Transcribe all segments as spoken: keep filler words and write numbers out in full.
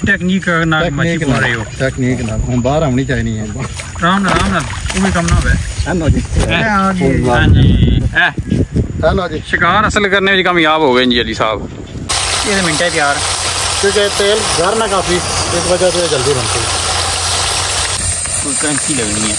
Technique ना मच्छी पकड़ रहे हो, टेक्निक ना हम बाहर आनी चाहिए है। आराम ना आराम ना वो भी कम ना होवे। हेलो जी हां जी ए हेलो जी। शिकार हासिल करने में कामयाब हो गए जी अली साहब। ये मिनट है यार, क्योंकि तेल घर में काफ़ी, इस वजह से जल्दी बनती है। कोई क्रंची लगनी है।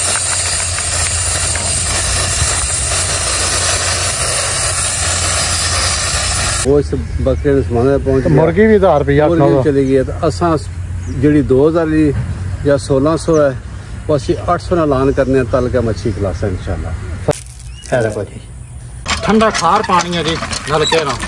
वो इस बकरे समाने पहुंच मुर्गी भी हज़ार रुपया चली गई है। तो असा जी दो हज़ार या सोलह सौ है वो असी अठ सौ ऐलान करने तल के मच्छी खिलास इंशाल्लाह। ठंडा खार पानी है जी नलके ना।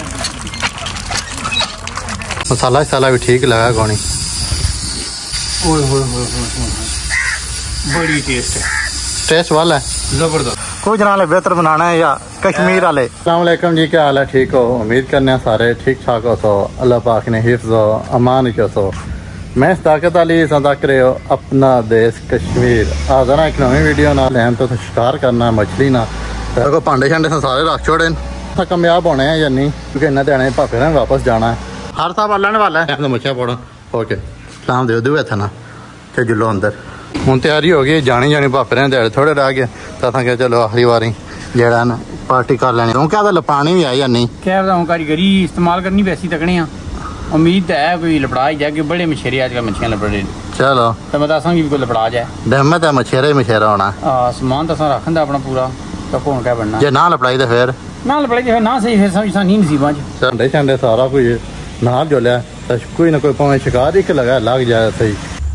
मसाला शसाला भी ठीक लगा कौनी। ओए होए होए होए बड़ी टेस्ट है, टेस्ट वाला है जबरदस्त। कोई जना बेहतर बनाना है या कश्मीर वाले। अस्सलाम वालेकुम जी, क्या हाल है? ठीक हो? उम्मीद करने सारे ठीक ठाक हो। सो अल्लाह पाक ने हिफ्ज़ हो अमान चो। सो मैं ताकत अली सदाक रहे हो अपना देश कश्मीर। आज ना एक नवी वीडियो ना लैन तो शिकार करना मछली ना को भांडे शांडे से सारे रख छोड़े कामयाब होने हैं या नहीं, क्योंकि इन्हें देने भापे ने वापस जाना है। हर साहब अल्लाह वाला है तो मच्छियाँ पड़ो ओके सलाम दे दो थे ना ते जुलो अंदर। हूँ तैयारी हो गई जानी जानी भापे ने देड़े थोड़े रह गए तो असा क्या चलो आखिरी बारी जेड़ा ना पार्टी कर लेनी। तू क्या लपानी भी आई या नहीं? क्या बताऊँ, कारीगरी इस्तेमाल करनी वैसी तकने आ। उम्मीद है कोई लपड़ा जाए कि बड़े मछेरे अजकल मच्छियाँ लपड़े चलो तो मैं दसा भी कोई लपड़ा जाए। दहमत है मछेरा ही मछेरा होना। समान तो असा रखन अपना पूरा तो कौन क्या बनना जे ना लपड़ाई तो फिर ना लपड़ाई फिर ना सही फिर समझ नहीं नसीबा भांडे शांडे सारा कुछ ना जो लिया तो कोई ना कोई भावें शिकार ही लगा लग जाए सही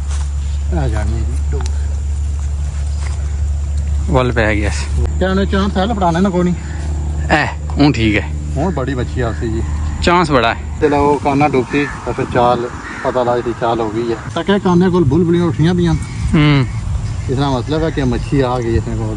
वल पै गया क्या चांस है लपड़ाने ना कोई नहीं ए हूँ ठीक है। हूँ बड़ी मच्छी आसी जी चांस बड़ा है। चलो वो काना डूबती तो फिर चाल पता लगती चाल हो गई है तक काने को बुलबुलियां उठियां भी इसका मतलब है कि मच्छी आ गई इसने को।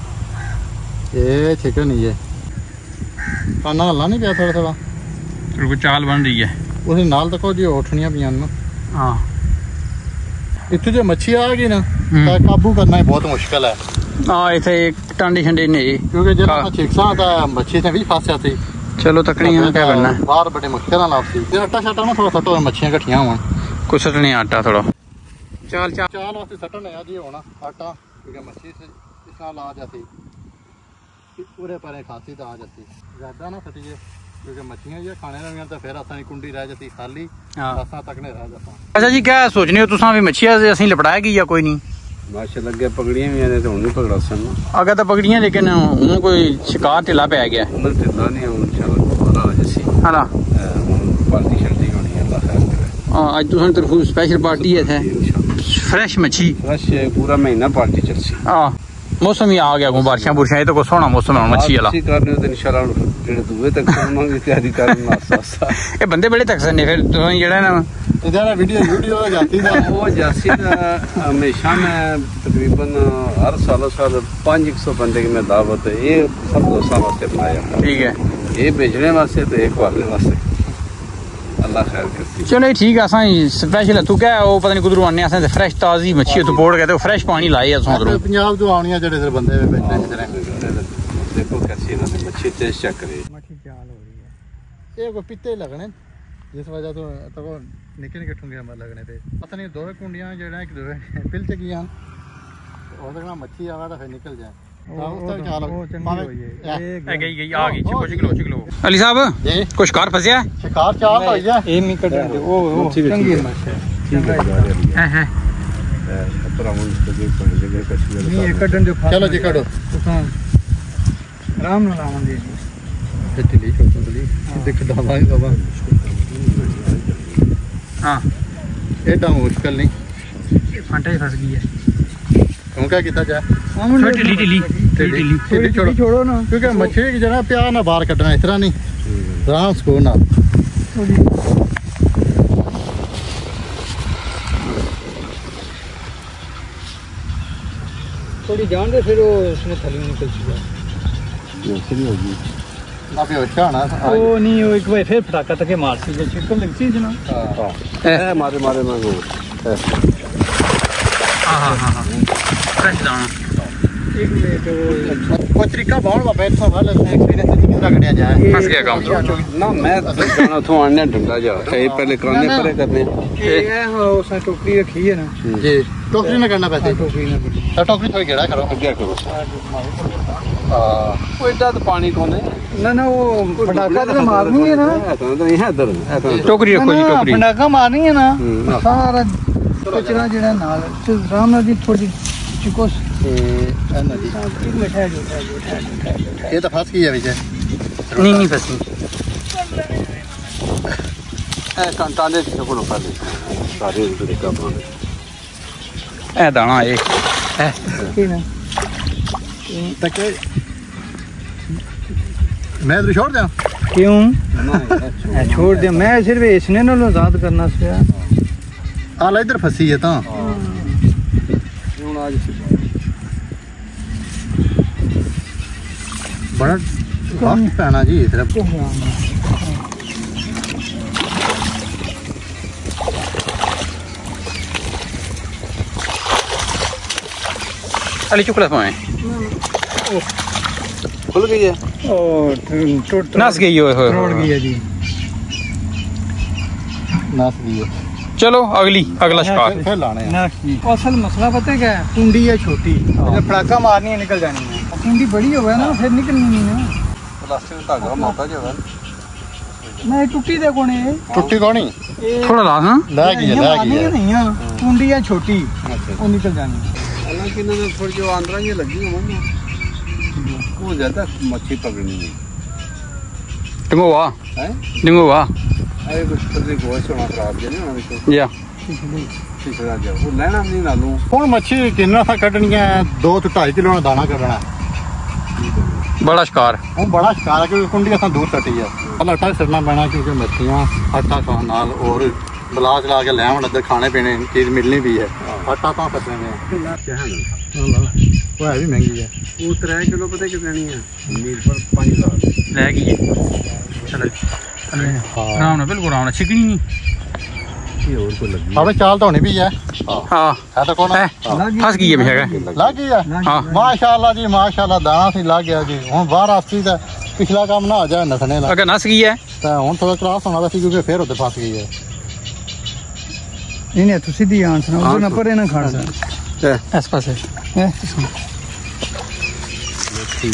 ये चिकन ही है काना हल्ला नहीं पिया थोड़ा थोड़ा कोई चाल बन रही है उस नाल तक जी उठनियां भी ना। हाँ इतने जो मच्छी आ गई ना तो काबू करना ही बहुत मुश्किल है। हाँ इतने टांडी शंडी नहीं क्योंकि जब छिकसा था मच्छी से भी फंस जाती। चलो तकनी है क्या करना है बाहर बड़े मुश्किल ना लापसी आटा शाटा ना थोड़ा सटो मच्छियां कट्ठिया हुआ कुछ सटने आटा थोड़ा चाल चाल चाल वास्ते सटन है जी होना आटा क्योंकि मच्छी से इस नाल आ जाती पूरे परे खांसी तो आ जाती ज्यादा ना सटिए क्योंकि मच्छियां ये खाने लगे तो फिर असा कुंडी रह जाती खाली असा तक नहीं रह जाता। अच्छा जी क्या सोचने हो तुसा भी मच्छियां असं लपटाएगी या कोई नहीं? माशा लगे पकड़ियां भी आने तो हुन पकड़ा सन अगर तो पकड़ियां लेकिन हूं कोई शिकार ढिला पै गया उन ढिला नहीं हुन इंशाल्लाह पता हो जसी हां पार्टी शर्टी होनी है अल्लाह खैर करे। हां आज तुहां तरफ स्पेशल पार्टी है फ्रेश मच्छी फ्रेश पूरा महीना पार्टी चलसी। हां मौसम ही आ गया गो बारिशां बुरशां ये तो को सोना मौसम है मच्छी वाला अच्छी करने तो इंशाल्लाह जेड़े दूए तक सोना की तैयारी करना आसा ये बंदे बड़े तक सने फिर तुहां जेड़ा ना इधर वीडियो वीडियो जाती ना वो जासी हमेशा में तकरीबन हर साल साल पाँच सौ बंदे की मैं दावत है ये सब दोस्तों वास्ते बनाया। ठीक है ये भेजने वास्ते तो एक वाले वास्ते अल्लाह खैर करती। चलो ठीक है असा स्पेशल तू क्या वो पता नहीं कुदरू आने असा फ्रेश ताजी मच्छी तो बोर्ड कहते फ्रेश पानी लाई असा उधरों पंजाब तो आनी है जेड़े बंदे बैठे देखो कैसी ना मच्छी टेस्ट चेक करे मच्छी चाल हो रही है ये को पित्ते लगने जिस वजह तो तो निके निके ठुंगे मर लगने पे पता नहीं दो कुंडियां जेड़ा एक दो पिल च गई और तक मच्छी आवा तो फिर निकल जाए अली साहब कुछ शिकार फंसिया शिकार चाल हो गया ए मी कट ओ ओ चंगी है हैं खतरा मुझ तो देख पड़ जगह कश्मीर नहीं कटन जो चलो जी कटो आराम ना लावन दे जी टिली छोटू टिली देख दवा बाबा। हां एडा मुश्किल नहीं फांटा फंस गई है क्यों क्या किया जाए छोटी टिली टिली टिली टिली छोड़ो छोड़ो ना क्योंकि मछली की जगह प्यार ना बाहर कटना इस तरह नहीं आराम से ना थोड़ी जान दे फिर वो उसने थली निकल चुका फ्री होगी ना भी अच्छा ना वो नहीं वो एक बार फिर फटाका तक मार सी जो चिकन लगती है ना हां मारे मारे मैं वो हां हां हां फ्रेश दाना कोई तरीका बहुत बाबा इथों वाल एक्सपीरियंस नहीं कितना कटिया जाए फंस गया काम ना मैं जाना उथों आने डंडा जा है पहले काने परे करने ये है उस टोकरी रखी है ना जी टोकरी में करना पैसे टोकरी में तो टोकरी थोड़ी गेड़ा करो क्या करो हां कोई दा तो पानी कोने ना ना वो पटाखा तो मारनी है ना तो नहीं है इधर टोकरी रखो जी टोकरी पटाखा मारनी है ना सारा कचरा जेड़ा नाल राम नाल जी थोड़ी चिकोस ये तो फंस गई है विजय नहीं नहीं फंसी ए कांटा दे छोड़ो पहले सारे तरीका बनाने ए दाना ये ए तक मैं तो छोड़ दिया क्यों छोड़ दिया मैं सिर्फ इसने नाल आजाद करना सिया आला इधर फंसी है तो बड़ा वक्त पैना जी इधर अली चुकला पाए खुल गई है नस गई हो तोड़ गई है जी नास दिए चलो अगली अगला शिकार फिर लाने हैं असल मसला पता क्या है कुंडी है छोटी जब पटाखा मारनी है निकल जानी है कुंडी बड़ी हो गया ना फिर निकलनी नहीं है प्लास्टिक का धागा मोटा जो है मैं टुट्टी दे कोने टुट्टी कोनी थोड़ा ला हां ला गई है ला गई है नहीं है कुंडी है छोटी वो निकल जानी है हालांकि ना थोड़ी जो अंदर ये लगी होगी वो ज्यादा मच्छी पकड़नी नहीं डिंगो वाह है डिंगो वाह अरे कुछ पतली गोश होना खराब है ना अभी तो या पिछड़ा जा वो लेना नहीं ना लूं कौन मच्छी किन्ना सा कटनी है दो तो ढाई किलो का दाना करना है बड़ा शिकार वो बड़ा शिकार है क्योंकि कुंडी असा दूर कटी है पहले आटा सड़ना पैना क्योंकि मच्छियां आटा खाने नाल और बलास ला के लैवन अदर खाने पीने चीज मिलनी भी है आटा तो फसने में क्या है वो है भी महंगी है वो त्रै किलो पता कितनी है मील पर पाँच हजार ले गई है चलो आराम ना बिल्कुल आराम ना चिकनी नहीं ये और को लगी अबे चाल तो होनी भी है हां है तो कौन है फंस गई है बेशक लग गई है हां माशाल्लाह जी माशाल्लाह दाना सी लग गया जी हुन बाहर आस्ती दा पिछला काम ना हो जाए नसने ला अगर नस गई है तो हुन थोड़ा क्रॉस होना वैसे क्योंकि फिर उधर फंस गई है नहीं नहीं तू सीधी आंस ना उधर ना परे ना खाना इस पासे है ठीक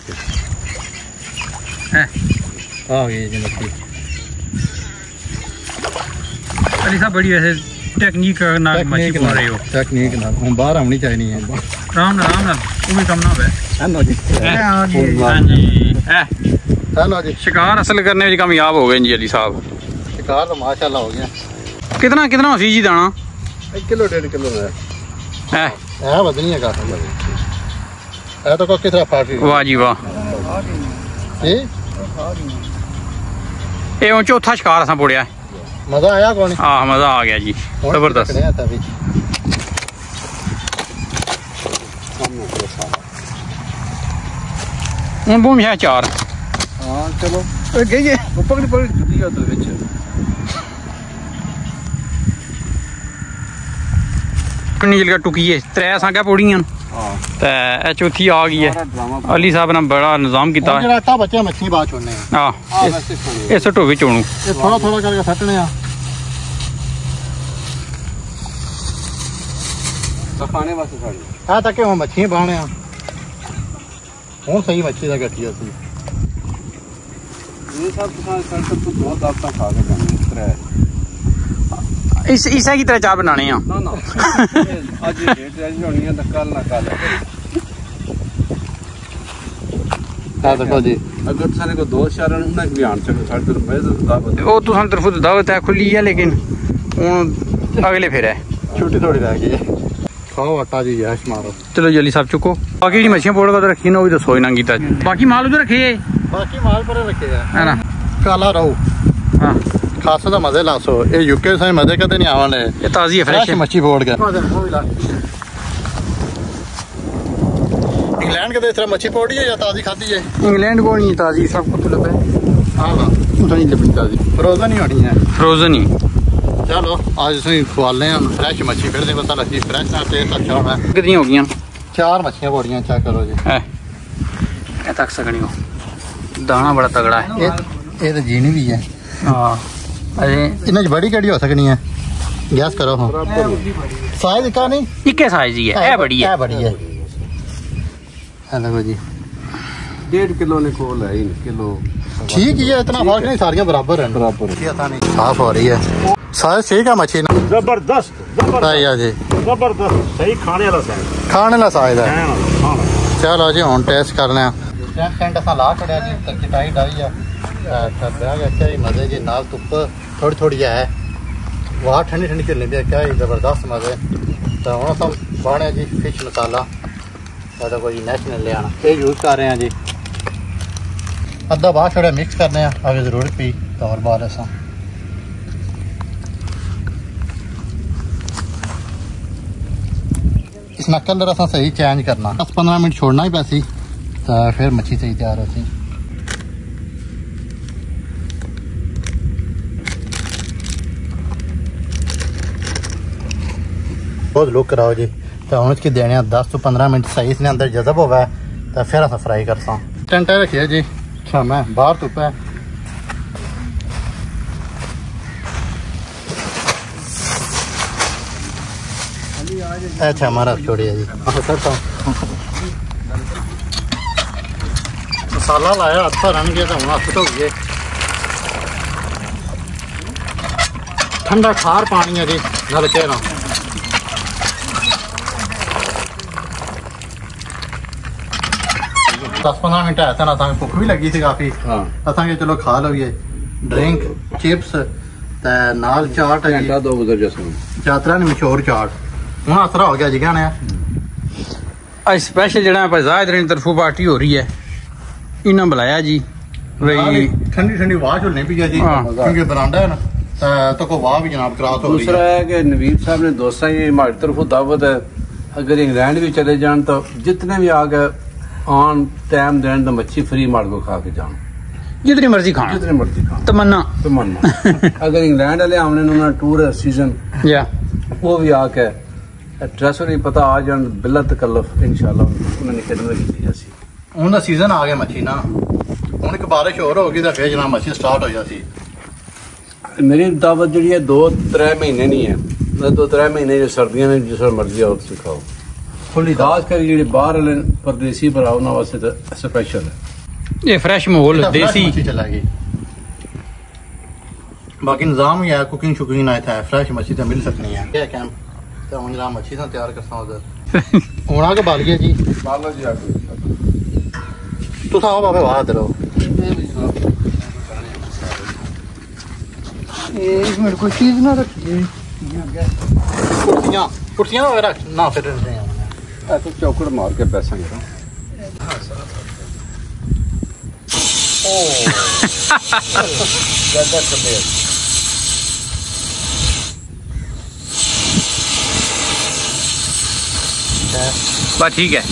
है है आ गई जी मछली अली साहब बड़ी वैसे टेक्निक ना मच्छी पकड़ रहे हो टेक्निक ना हम बाहर आनी चाहिए है आराम ना आराम ना वो भी कम ना होवे हेलो जी हां जी है हेलो जी शिकार हासिल करने में कामयाब हो गए जी अली साहब शिकार तो माशाल्लाह हो गया कितना कितना सी जी दाना एक किलो डेढ़ किलो है है है वजनी है काफी है तो को कितना फाट गई वाह जी वाह ए ये वो चौथा शिकार असा पुड़िया मजा आया कौन हाँ मजा आ गया जी जबरदस्त हूँ बूम है चार हाँ चलो गई है पकड़ी पकड़ी जुटी है उधर विच नील का टुकी है त्रै असा क्या पुड़ियां ते चौथी आ गई है अली साहब ने बड़ा निजाम किया है आटा बचे मच्छी बात छोड़ने हां इस टोवे चोणू ये थोड़ा थोड़ा करके सटने आ खाने वास्ते साड़ी आ तक हम मच्छी बाने आ हुन सही मच्छी दा गठिया सी ये सब सर तो दो दाता खा के जाने त्रै इस इसा की तरह चाह बनाने हैं ना ना आज डेट रेडी होनी है तो कल ना कल आ देखो जी अगर थाने को दो शरण ना भी आन सके साढ़े तो मैं तो दावत वो तो हम तरफ दावत है खुली है लेकिन अगले फिर है छोटी थोड़ी रह गई है खाओ आटा जी यश मारो चलो जल्दी साहब चुको बाकी जी मछलियां पोड़ कर रखी ना वो तो सोई ना कीता बाकी माल उधर रखे बाकी माल पर रखे है ना काला रहू हां खासा दा मजे लासो ये यूके से मजे कदे नहीं आवाने ये ताजी है फ्रेश है मच्छी बोड़ के इंग्लैंड के तरह मच्छी पोड़ी है या ताजी खाती है इंग्लैंड को नहीं ताजी सब कुछ लगे हां हां तो नहीं लगी ताजी फ्रोजन ही होनी है फ्रोजन ही चलो आज सही खवाले हैं फ्रेश मच्छी फिर दे पता लगी फ्रेश ना टेस्ट अच्छा होना कितनी हो गई चार मछलियां बोड़ियां चेक करो जी ए तक सकनी हो दाना बड़ा तगड़ा है ये ये तो जीनी भी है हां अरे इन्हें बड़ी कड़ी हो सकनी है गैस करो हां साइज का नहीं इक्के साइज ही है ए बड़ी है ए बड़ी है हेलो जी डेढ़ किलो ने खोल है इन किलो ठीक है इतना फर्क नहीं सारियां बराबर है बराबर साफ हो रही है साइज ठीक है मछली ना जबरदस्त सही है जी जबरदस्त सही खाने वाला साइज खाने वाला साइज है हाँ चलो जी हम टेस्ट करने टेंट असा ला छड़िया जी तक टाई डाई है बह गया क्या मजे जी नाल धुप थोड़ी थोड़ी है वाह ठंडी ठंडी चलनी दी क्या जबरदस्त मजे तो हम सब बाने जी फिश मसाला तो कोई नेशनल ले आना ये यूज कर रहे हैं जी अद्धा बाहर छड़िया मिक्स करने अगर जरूरत पी तो और बाहर ऐसा इसना कलर असा सही चेंज करना दस पंद्रह मिनट छोड़ना ही पैसी तो फिर मच्छी सही तैयार होती बहुत लुक कराओ जी तो हम इसकी देने दस तो पंद्रह मिनट सही इसने अंदर जज़ब हुआ है तो फिर अस फ्राई करता टेंट रखिए जी अच्छा मैं बाहर धुप है अच्छा हमारा छोड़िए जी करता हूँ मसाला लाया हथ रन गया तो हम हथ धो गए ठंडा खार पानी है जी नलके ना दस पंद्रह मिनट ऐसा ना असांखे भुख भी लगी थी काफ़ी असांखे चलो खा लो ये ड्रिंक चिप्स ते नाल चाट है जी दो गुजर जैसे यात्रा ने मशहूर चाट हूँ असरा हो गया जी कहने आज स्पेशल जड़ा पर जायद तरफों पार्टी हो रही है इन्हें बुलाया जी भाई ठंडी ठंडी वाह चलने पी जी क्योंकि बरांडा है ना तो को वाह भी जनाब क्रॉस हो रही है दूसरा है कि नवीद साहब ने दोस्ता ये हमारी तरफों दावत है अगर इंग्लैंड भी चले जान तो जितने भी आ गए ऑन टाइम देन तो मच्छी फ्री मार को खा के जान जितनी मर्जी खाना जितनी मर्जी खाना तमन्ना तमन्ना अगर इंग्लैंड वाले हमने उन्होंने टूर सीजन या वो भी आके ड्रेस नहीं पता आ जान बिला तकल्लफ इंशाल्लाह उन्होंने खिदमत की जैसी उनका सीजन आ गया मच्छी ना हूँ एक बारिश और होगी तो फिर जनाब मच्छी स्टार्ट हो जाती मेरी दावत जी है दो त्रै महीने नहीं है दो त्रै महीने जो सर्दियां ने जिस मर्जी आओ सिखाओ खुली खास कर जी बाहर वाले परदेसी भरा उन्होंने वास्ते तो स्पेशल है ये फ्रेश माहौल देसी चलेगी बाकी निजाम ही है कुकिंग शुकिंग ना था फ्रेश मच्छी तो मिल सकनी है क्या कैंप तो हम जनाब मच्छी से तैयार करता हूँ उधर हूँ आगे बाल गया जी बालो जी आगे तुम आओ बाबे बाहर रहो एक मिनट कोई चीज ना रखिए कुर्सियाँ कुर्सियाँ वगैरह ना फिर ऐसे चौकड़ मार के पैसा गिरा बस ठीक है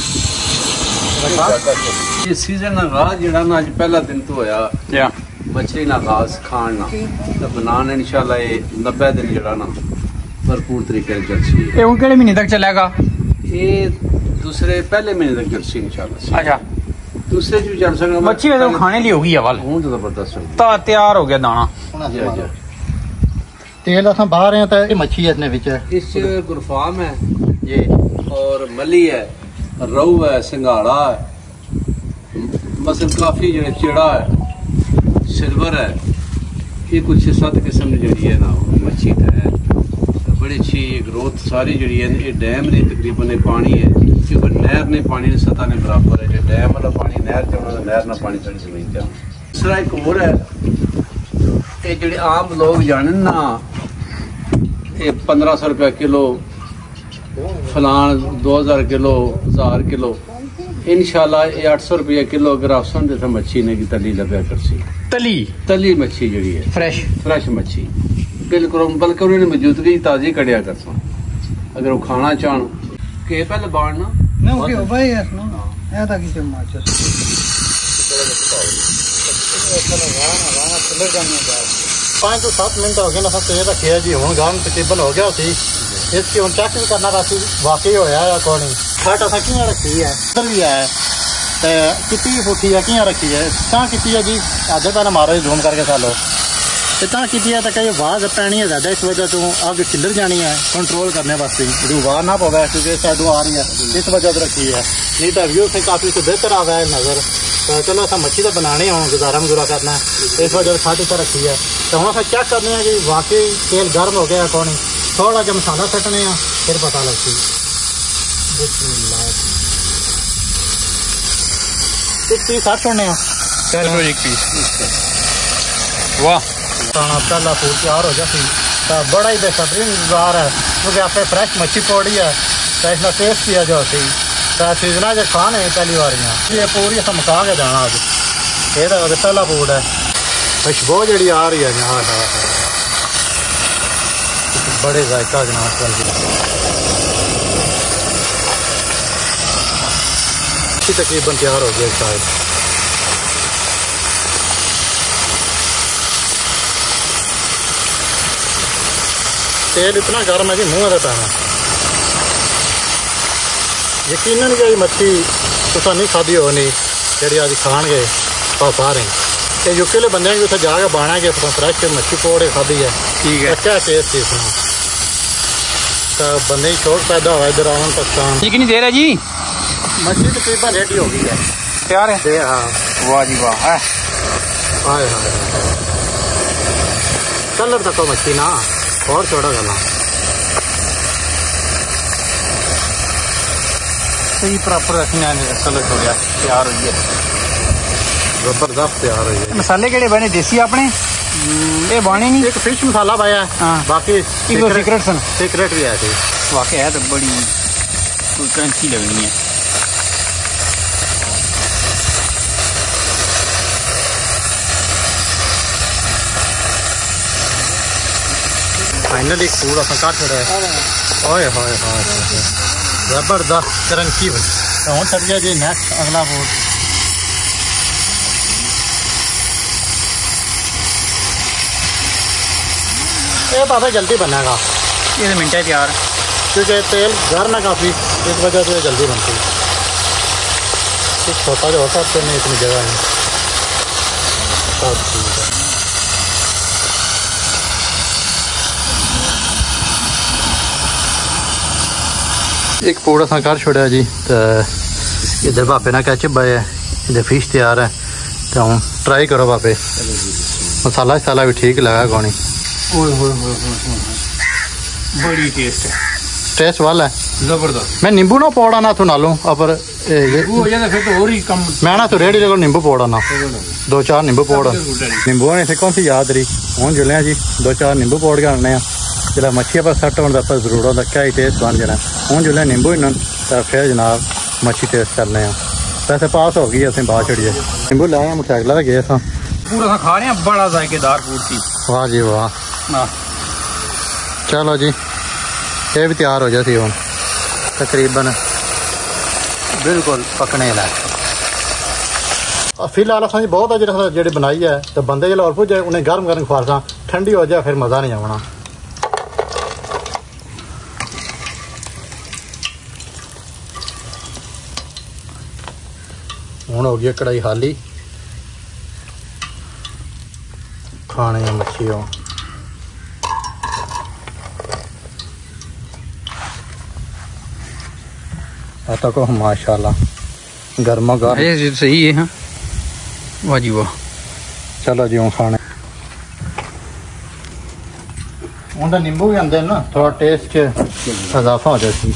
ये सीजन आगाज जड़ा ना अज पहला दिन तो होया या मछली ना खास खान ना तो बनाने इंशाल्लाह ये नब्बे दिन जड़ा ना भरपूर तरीके से जलसी ये हूँ केड़े महीने तक चलेगा ये दूसरे पहले महीने तक जलसी इंशाल्लाह अच्छा दूसरे जो चल सकता मच्छी वैसे खाने लिए होगी अवल हूँ तो जबरदस्त तो तैयार हो गया दाना जी जी तेल अस बाहर हैं तो ये मच्छी है इसने विच इस गुरफाम है ये और मली है रहू है सिंगाड़ा है मसल काफी जो चिड़ा है सिल्वर है ये कुछ सात किस्म की जी है ना मच्छी है बड़ी अच्छी ग्रोथ सारी जी है ये डैम ने तकरीबन पानी है क्योंकि नहर ने पानी ने सतह ने बराबर है जो डैम वाला पानी नहर च नहर ना पानी सारी जमीन च दूसरा एक और है ये जो आम लोग जाने ना ये पंद्रह सौ रुपया किलो फलान दो हजार किलो हजार किलो इंशाल्लाह ये आठ सौ रुपया किलो अगर आप समझे तो मच्छी ने की तली लगा करसी तली तली मच्छी जी है फ्रेश फ्रेश मच्छी बिल्कुल बल्कि उन्होंने मौजूदगी ताजी कड़िया कर अगर वो खाना चाहन के पहले बाढ़ना ना ओके भाई है ना है था कि चम्मच पाँच तो सात मिनट हो गए ना सब तेज रखे जी हूँ गान तकरीबन हो गया सी इसकी हूँ चेक भी करना राशि वाकई होया या कौन खट असां कि'यां रखी है इधर भी है ते कितनी फुटी है कि'यां रखी है तां की है जी आधे पैर मारो जूम करके सालो ते तां की है तो कई आवाज पैनी है ज़्यादा इस वजह तो अग खिलर जानी है कंट्रोल करने वास्ते आवाज ना पवे क्योंकि साइडों आ रही है इस वजह से रखी है नहीं तो व्यू से काफ़ी तो बेहतर आ गया है नज़र तो चलो अस मच्छी तो बनाने हो गुजारा गुजारा करना है इस वजह से खाते से रखी है तो हम अस चेक करने कि वाकई तेल गर्म हो गया कौन थोड़ा जहा मसाला सटने फिर पता लगती एक पीस साठ छोड़ने चलो एक पीस वाह खाना पहला फूड तैयार हो जाती तो बड़ा ही बेहतरीन गुजार है क्योंकि आप फ्रेश मच्छी पौड़ी है तो इसका टेस्ट किया जाती तो सीजना जो खाने पहली बार ये पूरी अस मका के जाना अज ये तो पहला फूड है खुशबू जी आ रही है यहाँ बड़े जायका जनाब तकरीबन तैयार हो गया शायद तेल इतना गर्म है कि मुँह में पैना यकीनन कि मच्छी तुसा नहीं खाधी होनी जी अज खान गए तो सारे तो यूके वाले बंदे भी उत्थे जाके बाना कि फ्रैश मच्छी पौड़े खाधी है ठीक है अच्छा टेस्ट इसमें तो बंदे की शौक पैदा हुआ इधर आवन पाकिस्तान ठीक नहीं दे रहा जी मछली तकरीबन रेडी हो गई है तैयार है दे हाँ वाह जी वाह है हाय हाय कलर तक मछली ना और छोड़ा करना सही प्रॉपर रखना है कलर छोड़िया तैयार हुई है जबरदस्त तैयार हुई है मसाले केड़े बने देसी अपने ये बने नहीं एक फिश मसाला पाया है हाँ बाकी सीक्रेट सन सीक्रेट भी है वाकई है तो बड़ी कोई क्रंची लगनी है फाइनली पूरा काट छोड़ा है ओए होए होए जबरदस्त क्रंची हूँ चल गया जी नेक्स्ट अगला फूड ये पापा जल्दी बनेगा ये तो मिनटा तैयार क्योंकि तेल गर्म है काफ़ी इस वजह से जल्दी बनती है एक छोटा जो होता है नहीं इतनी जगह नहीं सब ठीक है एक पूरा सा कर छोड़ा जी तो इधर भापे ना कैचअप पाया है इधर फिश तैयार है तो हम ट्राई करो भापे मसाला शसाला भी ठीक लगा कौन बड़ी टेस्ट है टेस्ट वाला है जबरदस्त मैं नींबू ना पौड़ा ना तो ना लूँ पर वो जाता फिर तो और ही कम मैं ना तो रेडी लगो नींबू पौड़ा ना दो चार नींबू पौड़ा नींबू ने से कौन सी याद रही हूँ जुले जी दो चार नींबू पौड़ के आने जिला मच्छी पर सट होने का जरूर होता क्या ही टेस्ट बन जाना हूँ जुले नींबू इन तो फिर जनाब मच्छी टेस्ट करने वैसे पास हो गई असं बाद चढ़िए नींबू लाया मोटरसाइकिल गए सा पूरा सा खा रहे हैं बड़ा जायकेदार फूड थी वाह जी वाह चलो जी ये भी तैयार हो जाती हूँ तकरीबन बिल्कुल पकने लायक फिलहाल असां बहुत है जी बनाई है तो बंदे जो और पुजे उन्हें गर्म गर्म खवासा ठंडी हो जाए फिर मज़ा नहीं आना हूँ हो गई कढ़ाई खाली खाने मच्छी हो आता को माशाल्लाह गर्मा गर्म ये सही है हाँ वाह जी वाह चलो जी हूँ खाने उनका नींबू भी आते ना थोड़ा टेस्ट इजाफा हो जाती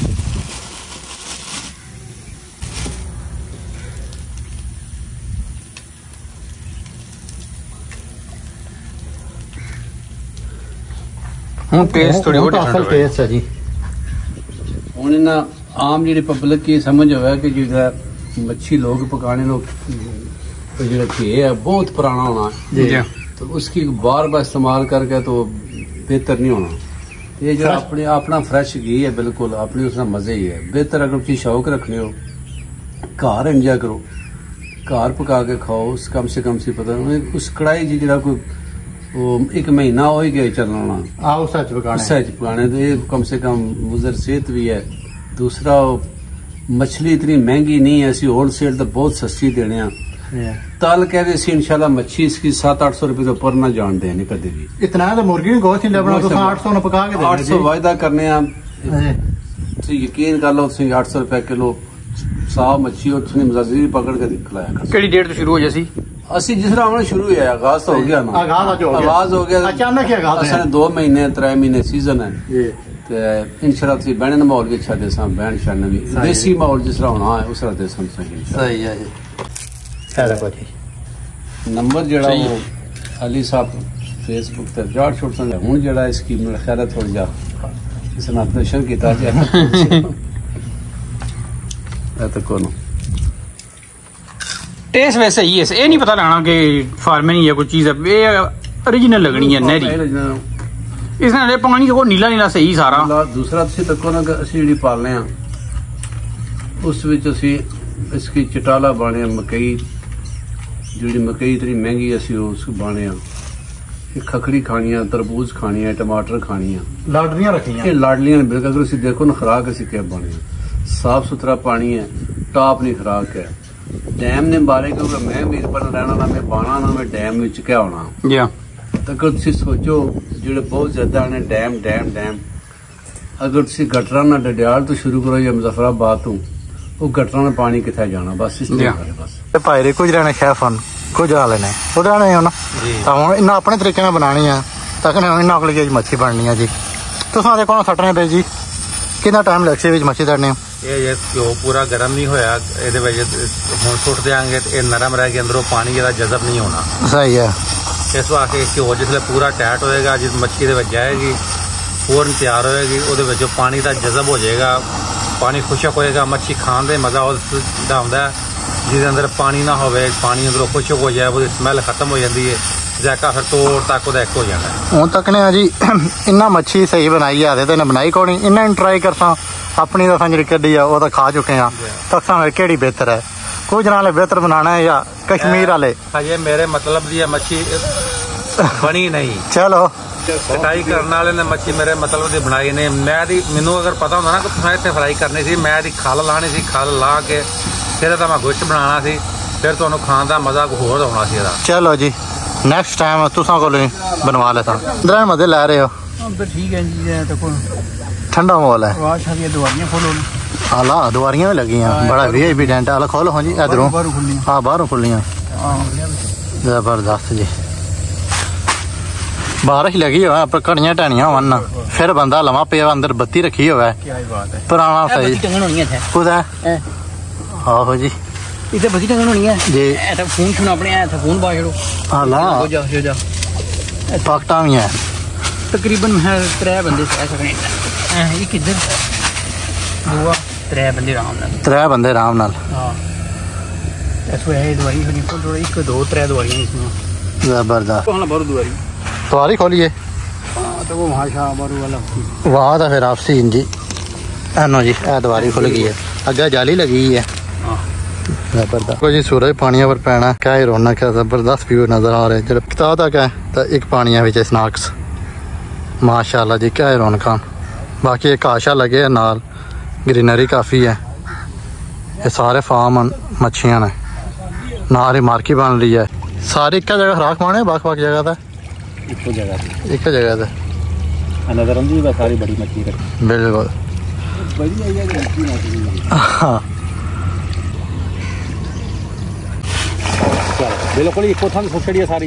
हूँ टेस्ट थोड़ी और असल टेस्ट है जी हूँ ना आम जी पब्लिक की समझ हो कि जो मच्छी लोग पकाने लोग जो घी है बहुत पुराना होना जी तो उसकी बार बार इस्तेमाल करके तो बेहतर नहीं होना ये जो अपने अपना फ्रेश घी है बिल्कुल अपने उसका मजे ही है बेहतर अगर तुम शौक रखने हो घर इंजॉय करो घर पका के खाओ उस कम से कम से पता उस कढ़ाई जी जरा कोई वो एक महीना हो ही गया चलना होना सच पकाने सच पकाने तो ये कम से कम मुजर सेहत भी है दूसरा मछली इतनी महंगी नहीं है, असं होलसेल तो बहुत सस्ती देने तल कहते सी इंशाल्लाह मच्छी इसकी सात आठ सौ रुपए तो पर ना जान देने कदे भी इतना तो मुर्गी भी गोश्त नहीं लबना तो आठ सौ पका के आठ सौ वायदा करने यकीन कर लो आठ सौ रुपए किलो साफ मच्छी और मजाजी पकड़ के दिखलाया। केड़ी डेट तो शुरू हो जासी? असि जिस तरह हमने शुरू है आगाज तो हो गया ना, आगाज हो गया अचानक असल दो महीने त्रै महीने सीजन है इंशाल्लाह तुसी बहने का माहौल भी अच्छा देसा बहन शान भी देसी माहौल जिस तरह होना है उस तरह देसा सही है जी। नंबर जड़ा वो अली साहब फेसबुक ते जाट छोड़ सन हुन जड़ा इसकी मेरा ख्याल है थोड़ी जा इसने ऑपरेशन किया जाए तो कोनो टेस्ट वैसे ही है, ये नहीं पता लगना कि फार्मे नहीं है कोई चीज है, ये ओरिजिनल लगनी है नहरी इसने पानी को नीला नीला सही सारा। दूसरा तुसी तको ना असि जी पालने उस विच असि इसकी चटाला बाने मकई जी मकई इतनी महंगी असि उस बाने खखड़ी खानी है, तरबूज खानी है, टमाटर खानी है, लाडलियां रखी ये लाडलियां बिल्कुल अगर असि देखो ना खुराक असि क्या बाने साफ सुथरा पानी है, टॉप नहीं खुराक है। डैम ने बारे क्योंकि मैं मीर पर रहना ना मैं बाना ना मैं डैम विच क्या होना अगर तुसी सोचो जो बहुत ज्यादा ने डैम डैम डैम अगर तुसी गटरा ना डडियाल तो शुरू करो या मुजफ्फराबाद तो वो गटरा ना पानी किथे जाना बस इस तरह बस भाई कुछ रहने शेफ ਹਨ ਕੁਝ ਹਾਲੇ ਨੇ ਉਹਦਾ ਨਹੀਂ ਹੁਣ ਤਾਂ ਹੁਣ ਇਹਨਾਂ ਆਪਣੇ ਤਰੀਕੇ ਨਾਲ ਬਣਾਣੀ ਆ ਤਾਂ ਕਿ ਇਹਨਾਂ ਕੋਲ ਕੀ ਮੱਛੀ ਬਣਨੀ ਆ ਜੀ। ਤੁਸੀਂ ਦੇਖੋ ਨਾ ਸੱਟਣੇ ਪਏ ਜੀ ਕਿੰਨਾ ਟਾਈਮ ਲੱਗਸੇ ਵਿੱਚ ਮੱਛੀ ਧਰਨੇ ਇਹ ਜੇ ਘਿਓ ਪੂਰਾ ਗਰਮ ਨਹੀਂ ਹੋਇਆ ਇਹਦੇ ਵਿੱਚ ਹੁਣ ਸੁੱਟ ਦਿਆਂਗੇ ਤੇ ਇਹ ਨਰਮ ਰਹਿ ਕੇ ਅੰਦਰੋਂ ਪਾਣੀ ਜਿਹੜਾ ਜਜ਼ਬ ਨਹੀਂ ਹੋਣਾ। ਸਹੀ ਹੈ ਇਸ ਵਾਸਤੇ ਘਿਓ ਜਿਸਲੇ ਪੂਰਾ ਟੈਟ ਹੋਏਗਾ ਜਿਸ ਮੱਛੀ ਦੇ ਵਿੱਚ ਜਾਏਗੀ ਫੌਰਨ ਤਿਆਰ ਹੋਏਗੀ ਉਹਦੇ ਵਿੱਚੋਂ ਪਾਣੀ ਦਾ ਜਜ਼ਬ ਹੋ ਜਾਏਗਾ ਪਾਣੀ ਖੁਸ਼ਕ ਹੋਏਗਾ ਮੱਛੀ ਖਾਣ ਦੇ ਮਜ਼ਾ ਉਹਦਾ ਹੁੰਦਾ ਜਿਹਦੇ ਅੰਦਰ ਪਾਣੀ ਨਾ ਹੋਵੇ ਪਾਣੀ ਅੰਦਰੋਂ ਖੁਸ਼ਕ ਹੋ ਜਾਏ ਉਹਦੀ ਸਮੈਲ ਖਤਮ ਹੋ ਜਾਂਦੀ ਹੈ जायका फिर तोड़ तक एक हो जाना हूँ तक ने जी इन्ना मच्छी सही बनाई है तो बनाई कौन इन्हें ट्राई करसा अपनी दसा जी कड्डी है वो तो खा चुके हैं तकसा केड़ी बेहतर है कुछ नाले बेहतर बनाना है या कश्मीर वाले अजे मेरे मतलब दी मच्छी बनी नहीं चलो कटाई करने वाले ने मच्छी मेरे मतलब दी बनाई नहीं मैं दी मैनू अगर पता होंदा ना कि तुसें इत्थे फ्राई करनी सी मैं दी खल लानी सी खल ला के फिर मैं गोश्त बनाना सी फिर तुहानू खाण दा मजा होर आउणा सी इहदा। चलो जी नेक्स्ट टाइम तुसा को बनवा लेता इधर मजे लै रहे हो ठीक है जी तो ठंडा माहौल है हाला दुआरियां भी लगी हैं बड़ा V I P tent hall खोलो हाँ जी इधरों हाँ बाहरों खुलियां जबरदस्त जी बारिश लगी हो पर घड़ियां टहनियां वन फिर बंदा लमा पे अंदर बत्ती रखी हो पुराना सही कुदै आहो जी इधर बसी टंगन होनी है जी ऐसा फोन छुना अपने ऐसा फोन पा छड़ो हां ला हो जा हो जा पाकटा भी है तकरीबन है त्रै बंदे सह सकने हैं ये किधर बुआ त्रै बंदे आराम नाल त्रै बंदे आराम नाल हां ऐसो है दवाई होनी को थोड़ा एक दो त्रै दवाइयां इसमें जबरदस्त कौन बारू दवाई दवाई खोलिए हां तो वो वहां शाह बारू वाला वहां तो फिर आपसी जी एनो जी ए दवाई खुल गई है अगे जाली लगी है जबरदस्त जी सूरज पानिया पर पैना क्या ही रौनक क्या जबरदस्त व्यू नजर आ रहे जब किताब तक है तो एक पानिया विच स्नैक्स माशाल्लाह जी क्या ही रौनक बाकी एक आशा लगे है नाल ग्रीनरी काफ़ी है ये सारे फार्म मच्छियां ने नाल ही मार्की बन रही है सारी एक जगह खुराक माने बख बख जगह एक जगह एक जगह नजर आती है सारी बड़ी मच्छी बिल्कुल हाँ बिल्कुल इको थां सुट्टी सारी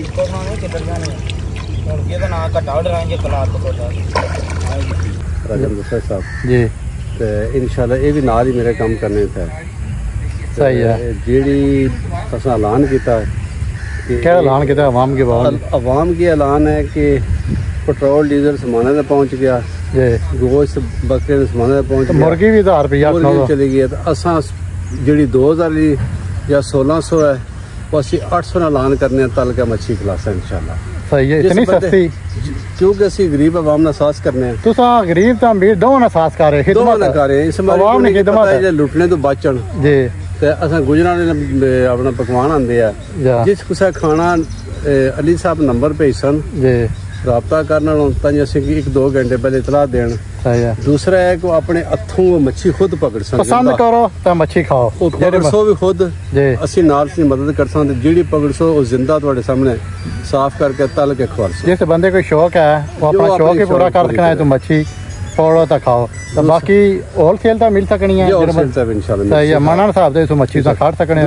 जी इंशाल्लाह ये भी नाल ही मेरे काम करने थे सही है जी अस ऐलान किया क्या ऐलान किया अवाम के बाद अवाम की ऐलान है कि पेट्रोल डीजल समाने तक पहुँच गया जी गोश्त बकरे समाने तक पहुँच गया मुर्गी भी हज़ार रुपया चली गई तो असा जी दो हज़ार या सोलह सौ है वो असी अठ सौ ऐलान करने तल के मच्छी खिलासा इंशाल्लाह सही है इतनी सस्ती क्योंकि असी गरीब अवाम ना सास करने हैं तुसा गरीब तो अमीर दोवां ना सास कर रहे दोवां ना कर रहे इस अवाम ने खिदमत है लुटने तो बचन जी ते असा गुजराने अपना पकवान आंदे आ जिस कुछ खाना अली साहब नंबर भेजन जी रबता करना एक दो घंटे पहले इतला देन। दूसरा है कि अपने हथों मच्छी खुद पकड़ सकते, पसंद करो तो मच्छी खाओ, पकड़ सो भी खुद असि नाल सी मदद कर सकते, जी पकड़ सो वो जिंदा तुहाडे सामने साफ करके तल के खवा सो। जिस बंदे को शौक है वो अपना शौक ही पूरा कर सकना है, तो मच्छी पकड़ो तो खाओ। तो बाकी होलसेल तो मिल सकनी है इंशाल्लाह, मना हिसाब से मच्छी तो काट सकने।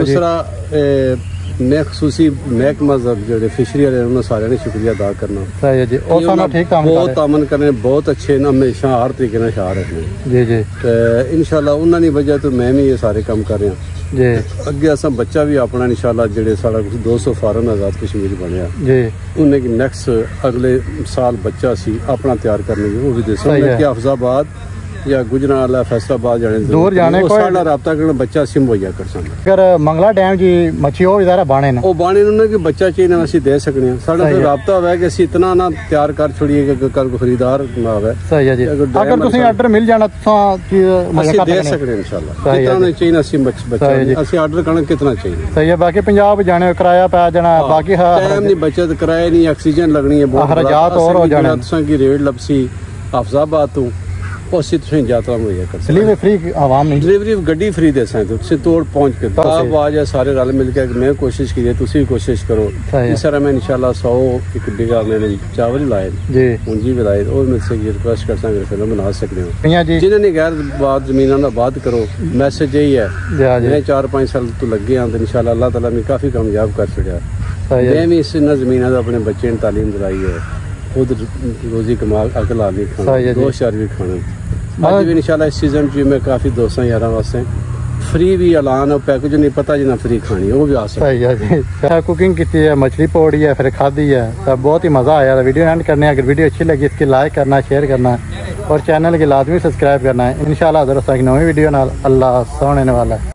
दूसरा मैं खसूसी महकमा जो फिशरी वाले उन्होंने सारे ने शुक्रिया अदा करना। सही है जी, और ठीक काम बहुत तामन करने, बहुत अच्छे ना, हमेशा हर तरीके से ख्याल रखने जी जी। तो इंशाल्लाह उन्होंने वजह तो मैं भी ये सारे काम कर रहा जी। अगे असा बच्चा भी अपना इंशाल्लाह जेडे साढ़ा दो सौ फार्म आजाद कश्मीर बनया जी, उन्हें नेक्स्ट अगले साल बच्चा सी अपना तैयार करने की वो भी दसो कि हफजाबाद या गुजरात फैसलाबाद जाने दूर जाने को साडा राब्ता करना बच्चा सिम मुहैया कर सकते। अगर मंगला डैम जी मच्छी हो इधर बाणे ना, ओ बाणे ने कि बच्चा चाहिए ना असि दे सकने हैं। साडा तो राब्ता है कि असि इतना ना तैयार कर छोड़िए कि कल को खरीदार ना आवे। सही है जी, अगर तुसी ऑर्डर मिल जाना तो असि दे सकने हैं इंशाल्लाह। जितना चाहिए असि बच्चा असि ऑर्डर करना कितना चाहिए। सही है, बाकी पंजाब जाने किराया पै जाना, बाकी टाइम नहीं बचत, किराया नहीं, ऑक्सीजन लगनी है, बहुत खर्चात और हो जाने। तुसा की रेट लपसी हफजाबाद तो उसी तुम यात्रा मुहैया कर सकते। डिलीवरी फ्री आवाम नहीं, डिलीवरी गड्डी फ्री दे सकते, तुम तोड़ पहुंच के आप आ जाए सारे रल मिल के। मैं कोशिश की तुसी भी कोशिश करो इस तरह। मैं इंशाल्लाह सौ एक बीघा मैंने चावल ही लाए जी, पूंजी भी लाए, और मुझसे रिक्वेस्ट कर सकते फिल्म बना सकते हो। जिन्होंने गैर बात जमीन का बात करो, मैसेज यही है मैं चार पाँच साल तो लगे हाँ, इंशाल्लाह अल्लाह ताला मैं काफी कामयाब कर छड़िया। मैं भी इस जमीन अपने बच्चे ने तालीम दिलाई है, खुद रोजी कमा अकल आदमी खाना, दो चार भी खाना। अज भी इंशाल्लाह इस सीजन च मैं काफी दोस्तों यार वास्ते फ्री भी ऐलान और पैकेज नहीं पता जिन्हें फ्री खानी वो भी आ सकता है। कुकिंग की है, मछली पौड़ी है, फिर खादी है, तो बहुत ही मजा आया। वीडियो एंड करने, अगर वीडियो अच्छी लगी इसकी लाइक करना, शेयर करना और चैनल के लाजमी सब्सक्राइब करना है। इंशाल्लाह नई वीडियो नाल अल्लाह सोने वाला है।